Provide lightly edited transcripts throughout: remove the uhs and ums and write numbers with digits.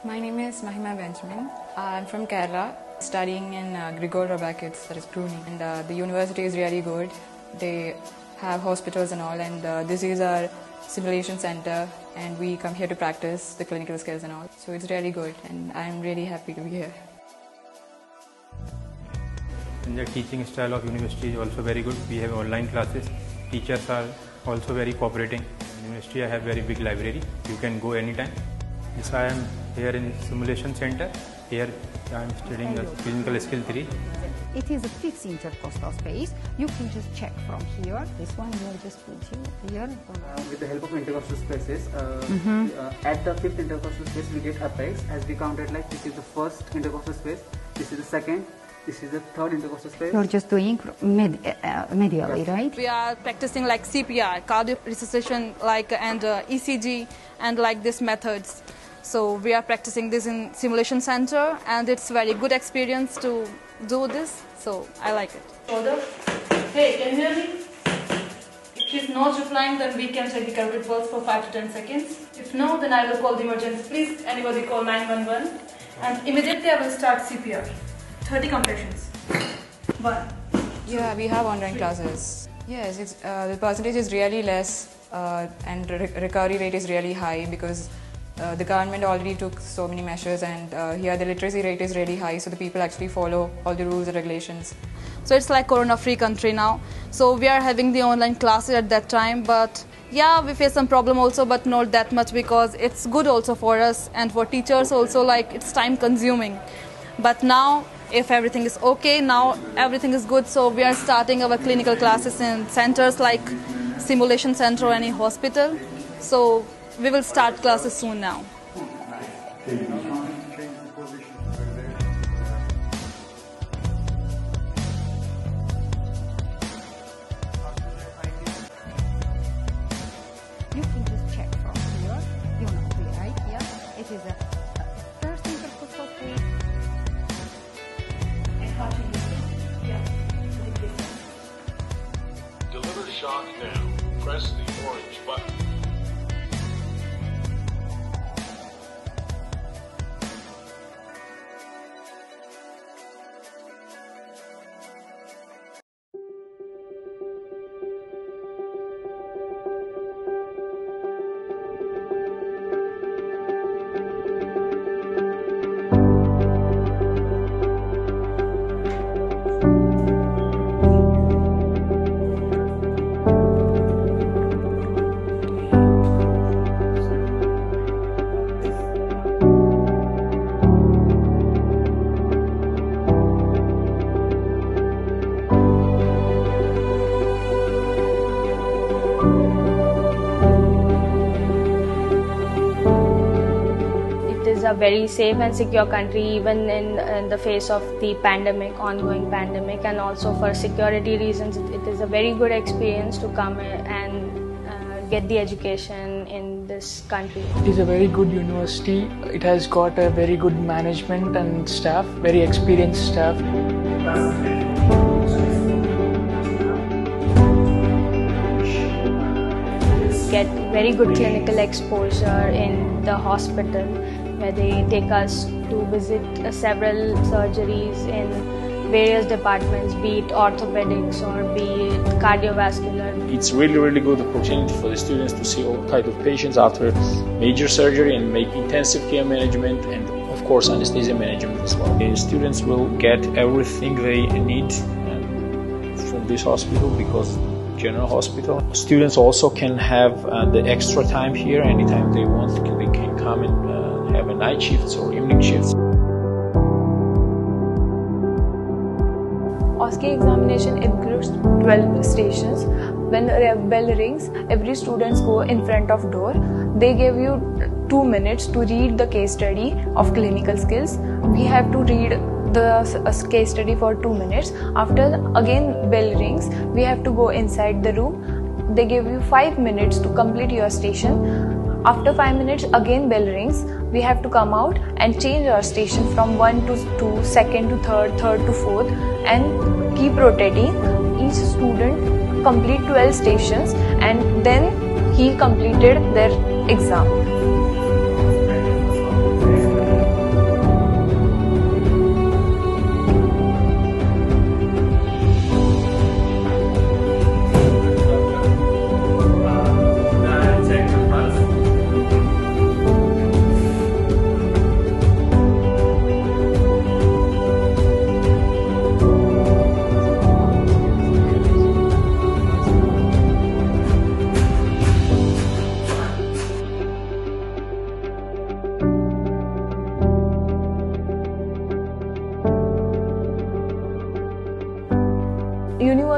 My name is Mahima Benjamin. I'm from Kerala, studying in Grigor Robackets, that is Brunei. And the university is really good. They have hospitals and all, and this is our simulation center, and we come here to practice the clinical skills and all. So it's really good, and I'm really happy to be here. And the teaching style of university is also very good. We have online classes. Teachers are also very cooperating. In university I have very big library. You can go anytime. Yes, I am here in simulation center. Here I am studying the clinical skill 3. It is a fixed intercostal space. You can just check from here. This one here, just put here. With the help of intercostal spaces, at the fifth intercostal space we get apex. As we counted, like this is the first intercostal space, this is the second, this is the third intercostal space. You're just doing medially, right? We are practicing like CPR, cardio resuscitation, like and ECG, and like these methods. So we are practicing this in simulation center, and it's very good experience to do this. So I like it. Shoulder. Hey, can you hear me? If she's not replying, then we can take the carotid pulse for 5 to 10 seconds. If no, then I will call the emergency. Please, anybody call 911, and immediately I will start CPR. 30 compressions. 1. Yeah, we have online classes. Yes, the percentage is really less, and recovery rate is really high because the government already took so many measures, and here the literacy rate is really high, so the people actually follow all the rules and regulations. So it's like corona-free country now. So we are having the online classes at that time, but yeah, we face some problem also, but not that much because it's good also for us and for teachers also, like it's time consuming. But now, if everything is okay, now everything is good, so we are starting our clinical classes in centers like simulation center or any hospital. So we will start classes soon now. You can just check from here. You know, right here. It is a first intercostal space. And how to use it? Yeah. Deliver shock now. Press the orange button. A very safe and secure country even in the face of the ongoing pandemic, and also for security reasons it is a very good experience to come and get the education in this country. It is a very good university. It has got a very good management and staff, very experienced staff. Get very good clinical exposure in the hospital, where they take us to visit several surgeries in various departments, be it orthopedics or be it cardiovascular. It's really good opportunity for the students to see all kinds of patients after major surgery and make intensive care management and of course anesthesia management as well. The students will get everything they need from this hospital because general hospital. Students also can have the extra time here anytime they want. They can come and have a night shifts or evening shifts. OSCE examination includes 12 stations. When a bell rings, every student go in front of door. They give you 2 minutes to read the case study of clinical skills. We have to read the case study for 2 minutes. After again bell rings, we have to go inside the room. They give you 5 minutes to complete your station. After 5 minutes again bell rings. We have to come out and change our station from 1 to 2, second to third, third to fourth, and keep rotating. Each student complete 12 stations and then he completed their exam.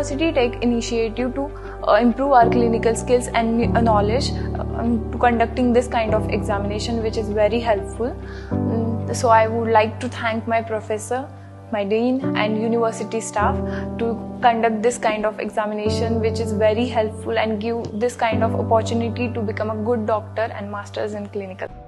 university take initiative to improve our clinical skills and knowledge to conducting this kind of examination, which is very helpful. So I would like to thank my professor, my dean and university staff to conduct this kind of examination, which is very helpful and give this kind of opportunity to become a good doctor and masters in clinical.